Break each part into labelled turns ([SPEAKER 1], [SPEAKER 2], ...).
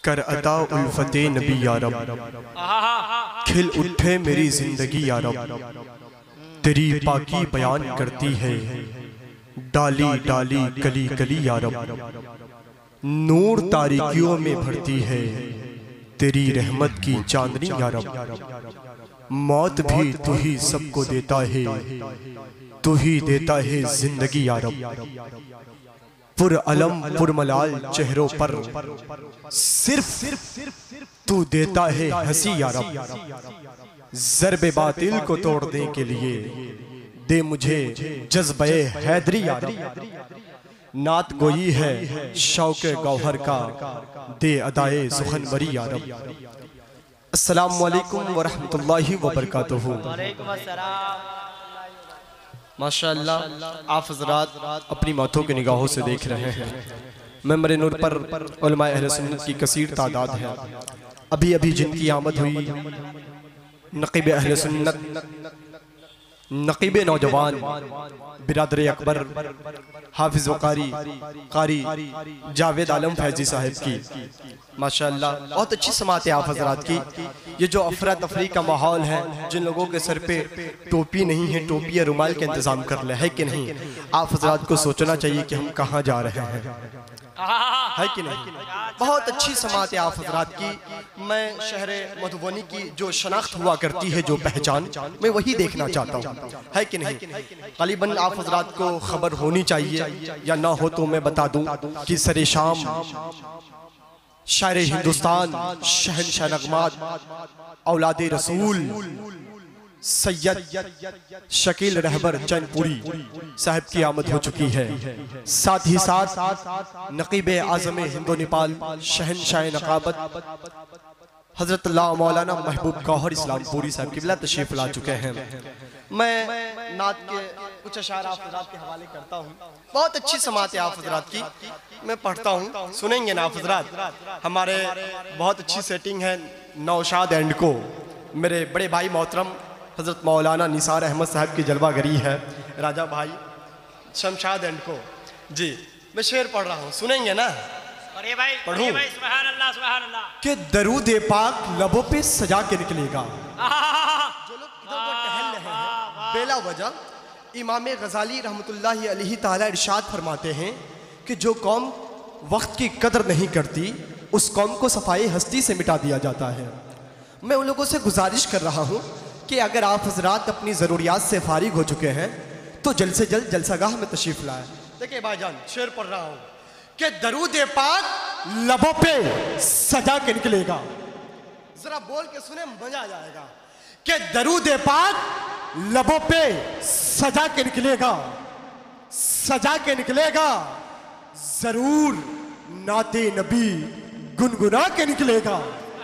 [SPEAKER 1] कर अता उल्फते नबी यारब, खिल उठे मेरी जिंदगी यारब। तेरी पाकी बयान करती है डाली डाली कली कली यारब। नूर तारीकियों में भरती है तेरी रहमत की चांदनी यारब। मौत भी तू ही सबको देता है, तू ही देता है जिंदगी यारब। पुर अलम पुर मलाल चेहरों पर सिर्फ तू देता है हंसी यारब। ज़र्बे बातिल को तोड़ने के लिए दे मुझे जज्बे हैदरी यारब। नात गोई है शौक़े गौहर का, दे अदाए सुखनवरी यारब। अस्सलामु अलैकुम व रहमतुल्लाहि व बरकातुहू। माशाअल्लाह आप हज़रात अपनी माथों की निगाहों से देख रहे हैं मेंबर नूर पर उलमाए अहले सुन्नत की कसीर तादाद है। अभी अभी जिनकी आमद हुई नक़ीब अहले सुन्नत, नक़ीब नौजवान बिरादर अकबर हाफिज़ वकारी कारी जावेद आलम फैजी साहिब की माशाअल्लाह बहुत अच्छी समात है आप हज़रात की। ये जो अफरा तफरी का माहौल है, जिन लोगों के सर पे टोपी नहीं है, टोपी या रुमाल का इंतज़ाम कर ले है कि नहीं, आप हज़रात को सोचना चाहिए कि हम कहाँ जा रहे हैं, है कि नहीं। बहुत अच्छी समात है आप हज़रात की। मैं शहर मधुबनी की जो शनाख्त हुआ करती है, जो पहचान, मैं वही देखना चाहता हूँ, है कि नहीं। ग़ालिबन आप हज़रात को खबर होनी चाहिए या ना हो तो मैं बता दूँ कि सरे शाम शायर हिंदुस्तान शहनशाह नगमात औलादे रसूल सैयद शकील रहबर चैनपुरी साहब की आमद हो चुकी है। साथ ही साथ नक़ीब आज़म हिंदो नेपाल शहनशाह नक़ाबत हज़रत मौलाना महबूब गौहर इस्लामपुरी साहब की बिला तशरीफ़ ला चुके हैं। मैं नात के कुछ अशार आप हज़रात के हवाले करता हूँ। बहुत अच्छी समात है आप हज़रात की, मैं पढ़ता हूँ, सुनेंगे ना आप हज़रात। हमारे बहुत अच्छी सेटिंग है नौशाद एंड को, मेरे बड़े भाई मोहतरम हज़रत मौलाना निसार अहमद साहब की जलवागरी है, राजा भाई शमशाद एंड को जी। मैं शेर पढ़ रहा हूँ, सुनेंगे ना। पढ़ूं कि दरूद पाक लबों पे सजा के निकलेगा। जो लोग इधर उधर टहल रहे हैं बेला वजह, इमाम गज़ाली रहमतुल्लाहि अलैहि ताला इरशाद फरमाते हैं कि जो कौम वक्त की कदर नहीं करती उस कौम को सफाई हस्ती से मिटा दिया जाता है। मैं उन लोगों से गुजारिश कर रहा हूँ कि अगर आप हज़रात अपनी ज़रूरियात से फारिग हो चुके हैं तो जल्द से जल्द जलसागाह में तशरीफ़ लाएं। देखिए भाईजान शेर पढ़ रहा हूँ कि दरूद पाक लबों पे सजा के निकलेगा। जरा बोल के सुने मजा आ जाएगा कि दरूद पाक लबों पे सजा के निकलेगा, सजा के निकलेगा। जरूर नाते नबी गुनगुना के निकलेगा,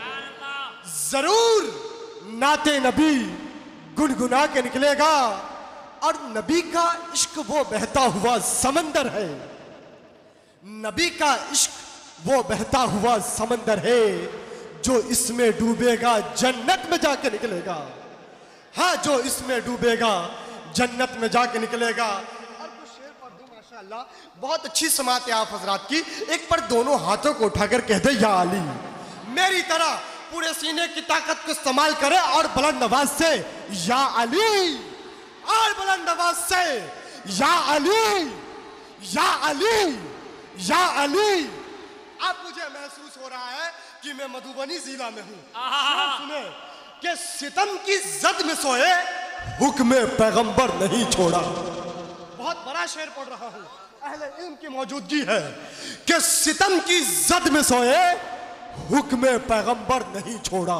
[SPEAKER 1] जरूर नाते नबी गुनगुना के निकलेगा। और नबी का इश्क वो बहता हुआ समंदर है, नबी का इश्क वो बहता हुआ समंदर है, जो इसमें डूबेगा जन्नत में जाके निकलेगा। हाँ, जो इसमें डूबेगा जन्नत में जाके निकलेगा। और कुछ शेर पढ़ दूं माशाअल्लाह, बहुत अच्छी समात है आप हज़रात की। एक पर दोनों हाथों को उठाकर कह दे या अली, मेरी तरह पूरे सीने की ताकत को इस्तेमाल करे और बुलंद आवाज से या अली, और बुलंद आवाज से या अली, या अली, या अली। अब मुझे महसूस हो रहा है कि मैं मधुबनी जिला में हूँ। सुने कि सितम की जद में सोए हुक्म पैगंबर नहीं छोड़ा। बहुत बड़ा शेर पढ़ रहा हूँ, अहले इल्म की मौजूदगी है कि सितम की जद में सोए हुक्म पैगंबर नहीं छोड़ा।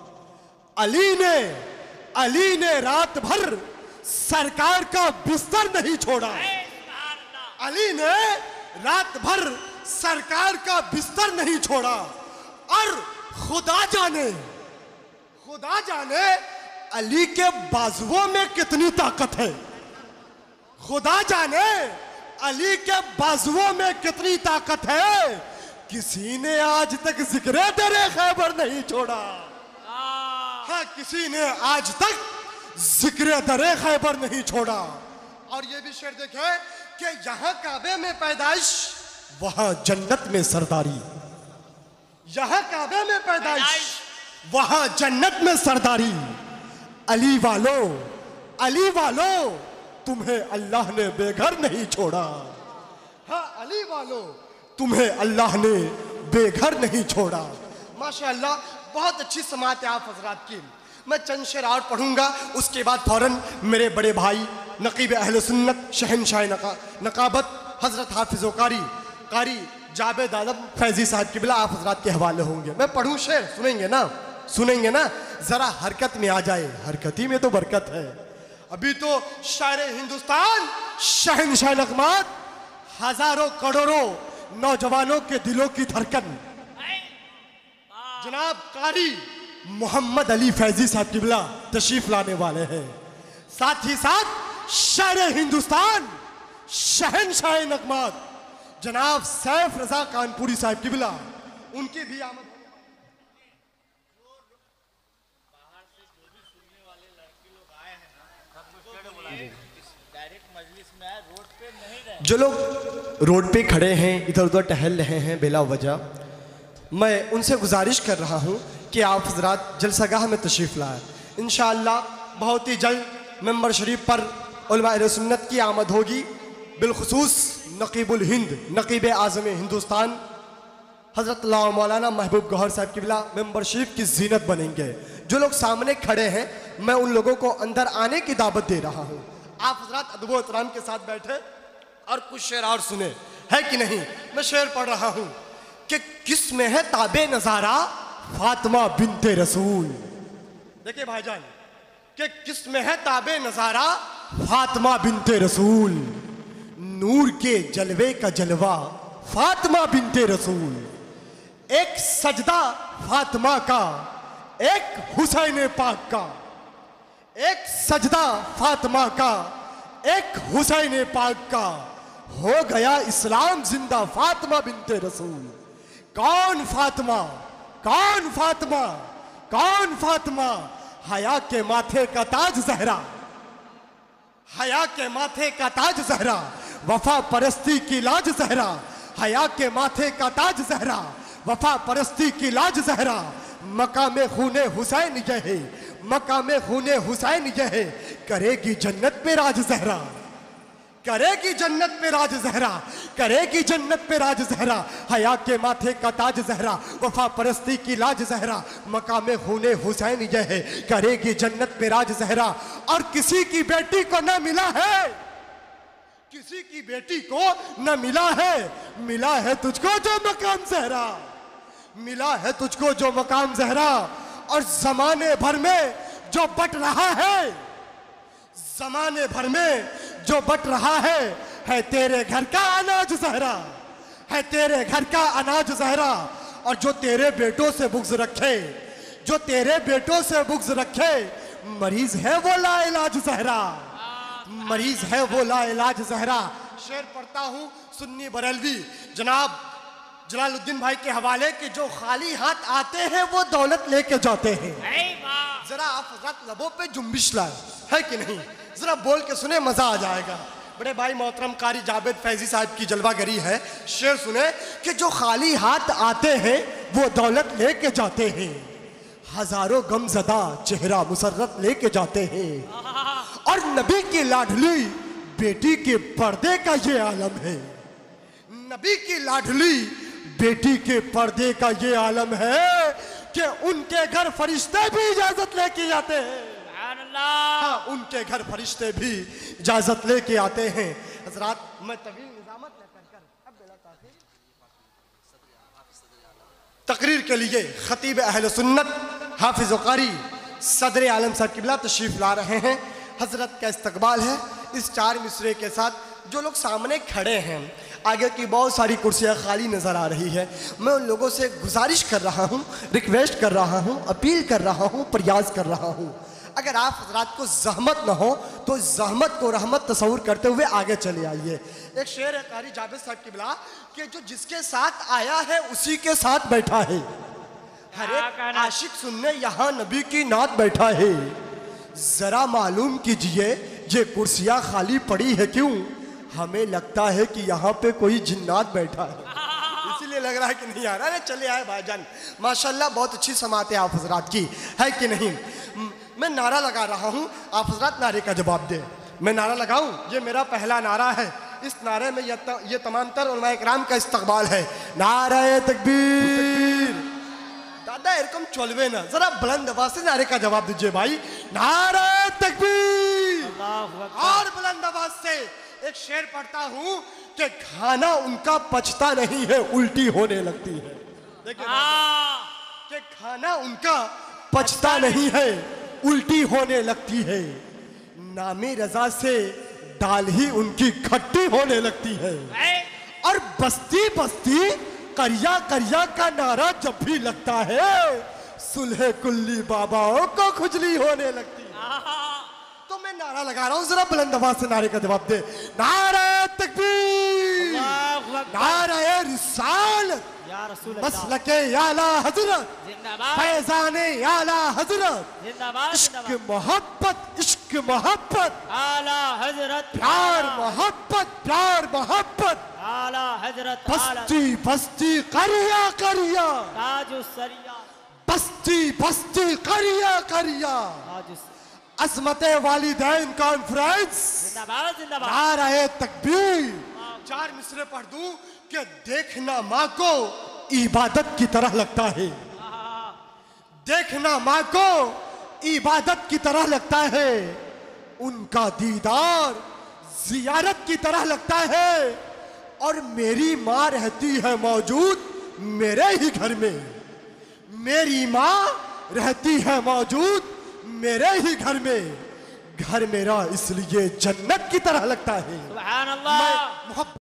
[SPEAKER 1] अली ने रात भर सरकार का बिस्तर नहीं छोड़ा। अली ने रात भर सरकार का बिस्तर नहीं छोड़ा। और खुदा जाने अली के बाजुओं में कितनी ताकत है, खुदा जाने अली के बाजुओं में कितनी ताकत है। किसी ने आज तक जिक्र दरे खैबर नहीं छोड़ा। हाँ, किसी ने आज तक जिक्र दरे खैबर नहीं छोड़ा। और ये भी शेर देखे कि यहाँ काबे में पैदाइश, वहां जन्नत में सरदारी। यहाँ काबे में पैदाइश, वहां जन्नत में सरदारी। अली वालों तुम्हें अल्लाह ने बेघर नहीं छोड़ा। हाँ अली वालों तुम्हें अल्लाह ने बेघर नहीं छोड़ा। माशाअल्लाह, बहुत अच्छी समात है आप हजरात की। मैं चंद शेर और पढ़ूंगा, उसके बाद फौरन मेरे बड़े भाई नकीब अहले सुन्नत शहनशाह नकाबत हजरत हाफिज़ कारी जावेद आलम फैजी साहब की बिला आप हजरात के हवाले होंगे। मैं पढ़ूं शेर, सुनेंगे ना? जरा हरकत में आ जाए, हरकत ही में तो बरकत है। अभी तो शायर हिंदुस्तान शहनशाह नगमात, हजारों करोड़ों नौजवानों के दिलों की धड़कन जनाब कारी मोहम्मद अली फैजी साहब की बिला तशरीफ लाने वाले हैं। साथ ही साथ शायर हिंदुस्तान शहनशाह नगमात जनाब सैफ रजा कानपुरी साहब की बिला, उनकी भी आमद। जो लोग रोड पे खड़े हैं, इधर उधर टहल रहे हैं बेला वजह, मैं उनसे गुजारिश कर रहा हूं कि आप हजरात जलसागाह में तशरीफ़ लाएं। इंशाअल्लाह बहुत ही जल्द मेंबर शरीफ पर उलमा सुन्नत की आमद होगी। बिलखुसूस नकीबुल हिंद, नकीब आज़म हिंदुस्तान हज़रत मौलाना महबूब गौहर साहब की बिला मेंबर शरीफ की जीनत बनेंगे। जो लोग सामने खड़े हैं, मैं उन लोगों को अंदर आने की दावत दे रहा हूँ। आप हजरात अदब व एहतराम के साथ बैठे और कुछ शेर और सुने, है कि नहीं? मैं शेर पढ़ रहा हूँ कि किस में है ताबे नज़ारा फातिमा बिनते रसूल। देखिए भाईजान, कि किस में है ताबे नज़ारा फातिमा बिनते रसूल, नूर के जलवे का जलवा फातिमा बिनते रसूल। एक सजदा फातिमा का, एक हुसैन पाक का, एक सजदा फातिमा का, एक हुसैन पाक का, हो गया इस्लाम जिंदा फातिमा बिनते रसूल। कौन फातिमा, कौन फातिमा, कौन फातिमा? हया के माथे का ताज जहरा, हया के माथे का ताज जहरा, वफा परस्ती की लाज जहरा। हया के माथे का ताज जहरा, वफा परस्ती की लाज जहरा। मकामे खूने हुसैन यह है, मकामे खूने हुसैन यह है, करेगी जन्नत पे राज जहरा, करेगी जन्नत पे राज जहरा, करेगी जन्नत पे राज जहरा। हया के माथे का ताज जहरा, वफा परस्ती की लाज जहरा। मकामे खूने हुसैन यह है, करेगी जन्नत पे राज जहरा। और किसी की बेटी को न मिला है, किसी की बेटी को न मिला है, मिला है तुझको जो मकाम जहरा, मिला है तुझको जो मकाम जहरा। और जमाने भर में जो बट रहा है, जमाने भर में जो बट रहा है तेरे घर का अनाज जहरा, है तेरे घर का अनाज जहरा। और जो तेरे बेटों से बुग़्ज़ रखे, जो तेरे बेटों से बुग़्ज़ रखे, मरीज है वो लाइलाज जहरा, मरीज है वो लाइलाज जहरा। शेर पढ़ता हूँ सुन्नी बरेलवी जनाब जलालुद्दीन भाई के हवाले कि जो खाली हाथ आते हैं वो दौलत लेके जाते हैं। जरा आप हजरत लबों पे जुम्बिश लाए, है कि नहीं? जरा बोल के सुने, मजा आ जाएगा। बड़े भाई मोहतरम कारी जावेद फैजी साहब की जलवागरी है। शेर सुने कि जो खाली हाथ आते हैं वो दौलत लेके जाते हैं, हजारों गमजदा चेहरा मुसर्रत लेके जाते हैं। और नबी की लाडली बेटी के पर्दे का ये आलम है, नबी की लाडली बेटी के पर्दे का ये आलम है कि उनके घर फरिश्ते भी इजाजत लेके आते हैं। हाँ, उनके घर फरिश्ते भी इजाजत लेके आते हैं। हजरात, मैं तवील निजामत अब तकरीर के लिए खतीब अहले सुन्नत हाफिज़ कारी सदर आलम साहब किबला तशरीफ ला रहे हैं। हजरत का इस्तकबाल है इस 4 मिसरे के साथ। जो लोग सामने खड़े हैं, आगे की बहुत सारी कुर्सियां खाली नज़र आ रही है। मैं उन लोगों से गुजारिश कर रहा हूं, रिक्वेस्ट कर रहा हूं, अपील कर रहा हूं, प्रयास कर रहा हूं, अगर आप हजरात को जहमत न हो तो जहमत को रहमत तस्वुर करते हुए आगे चले आइए। एक शेर है कारी जावेद साहब की बिला कि जो जिसके साथ आया है उसी के साथ बैठा है, हर एक आशिक सुनने यहाँ नबी की नात बैठा है। जरा मालूम कीजिए ये कुर्सियां खाली पड़ी है क्यों? हमें लगता है कि यहाँ पे कोई जिन्नात बैठा है, इसलिए इसलिए लग रहा है कि नहीं आ रहा। अरे चले आए भाईजान, माशाल्लाह बहुत अच्छी समात है आप हजरात की, है कि नहीं। मैं नारा लगा रहा हूँ, आप हजरात नारे का जवाब दे। मैं नारा लगाऊं, ये मेरा पहला नारा है। इस नारे में ये तमाम तर उलमा इकराम का इस्तकबाल है। नारे तकबीर। दादा एरकम चलवे ना, जरा बुलंद आवाज से नारे का जवाब दीजिए भाई। नारे तकबीर। और बुलंद आवाज से एक शेर पढ़ता हूँ कि खाना उनका पचता नहीं है, उल्टी होने लगती है। देखिए कि खाना उनका पचता नहीं है, उल्टी होने लगती है। नामी रजा से दाल ही उनकी खट्टी होने लगती है। और बस्ती बस्ती करिया करिया का नारा जब भी लगता है, सुलह कुल्ली बाबाओं को खुजली होने लगती है। तो मैं नारा लगा रहा हूं, जरा बुलंद आवाज से नारे का जवाब दे। नारे तकबीर, नारे रिसालत, मसलके आला हजरत, फैजाने आला हजरत, इश्क मोहब्बत, इश्क मोहब्बत,
[SPEAKER 2] आला हजरत,
[SPEAKER 1] प्यार मोहब्बत, प्यार मोहब्बत,
[SPEAKER 2] आला हजरत,
[SPEAKER 1] बस्ती बस्ती करिया करिया,
[SPEAKER 2] ताजु सरिया,
[SPEAKER 1] बस्ती बस्ती करिया करिया, अज़मते वालिदैन कॉन्फ्रेंस,
[SPEAKER 2] जिंदाबाद जिंदाबाद,
[SPEAKER 1] नारे तकबीर। 4 मिसरे पढ़ दूं कि देखना माँ को इबादत की तरह लगता है, देखना माँ को इबादत की तरह लगता है, उनका दीदार जियारत की तरह लगता है। और मेरी माँ रहती है मौजूद मेरे ही घर में, मेरी माँ रहती है मौजूद मेरे ही घर में, घर मेरा इसलिए जन्नत की तरह लगता है।
[SPEAKER 2] सुभान अल्लाह।